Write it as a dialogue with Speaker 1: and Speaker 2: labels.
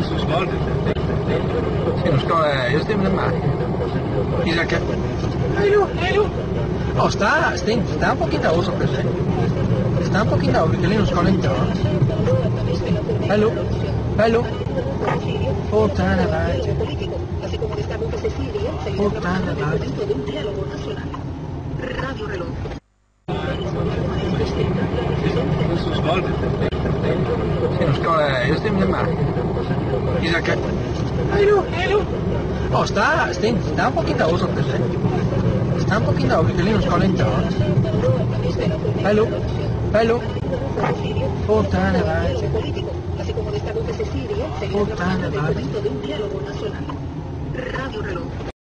Speaker 1: Sì, non scuola, io sto in mare. Chissà che... Oh, sta un pochino oso presente. Sta un pochino perché lei non scuola in trova. Hello. Puttana vaccia. Puttana vaccia. Sì, non scuola, io sto in mare. Chissà che... Oh, sta un pochino oso presente. Sta un pochino perché lei non scuola in trova. Hello. Puttana vaccia. Puttana vaccia.